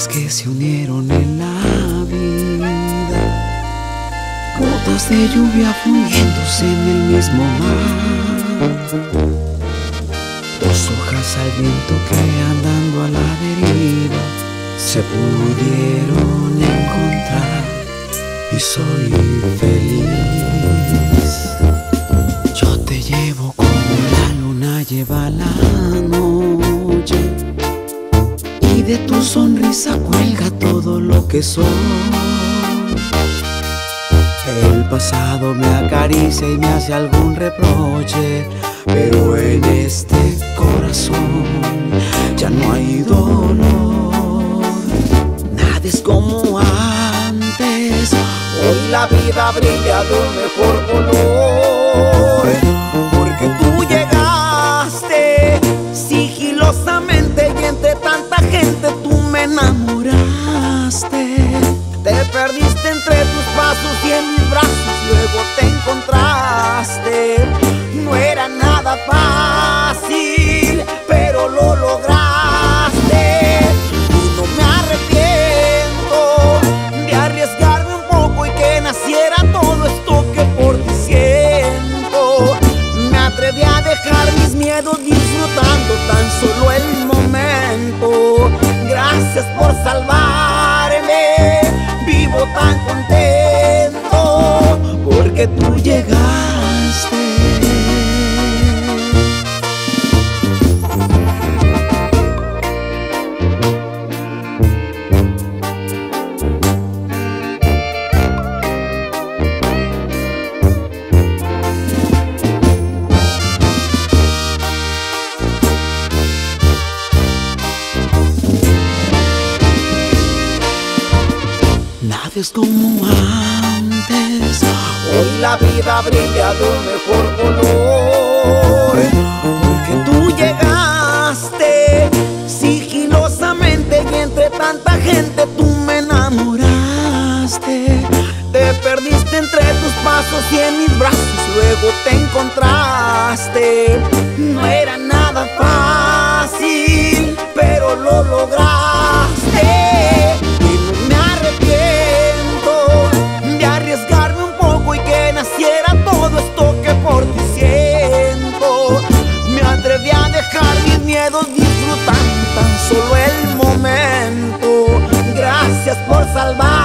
que se unieron en la vida, gotas de lluvia fundiéndose en el mismo mar, dos hojas al viento que andando a la deriva se pudieron encontrar y soy feliz. Yo te llevo como la luna lleva la noche, y de tu sonrisa cuelga todo lo que soy. El pasado me acaricia y me hace algún reproche, pero en este corazón ya no hay dolor. Nada es como antes, hoy la vida brilla de un mejor color, porque tú llegaste sigilosamente y entre tanta gente tú me enamoraste. Te perdiste entre tus pasos y en mis brazos luego te encontraste. No era nada fácil, pero lo lograste. Y no me arrepiento de arriesgarme un poco y que naciera todo esto que por ti siento. Me atreví a dejar mis miedos disfrutando tan solo el momento. Gracias por salvarme, vivo tan contento porque tú llegaste. Nada es como antes, hoy la vida brilla de un mejor color, porque tú llegaste sigilosamente y entre tanta gente tú me enamoraste. Te perdiste entre tus pasos y en mis brazos luego te encontraste. No era nada fácil, pero lo lograste. Todo esto que por ti siento, me atreví a dejar mis miedos disfrutando tan solo el momento. Gracias por salvar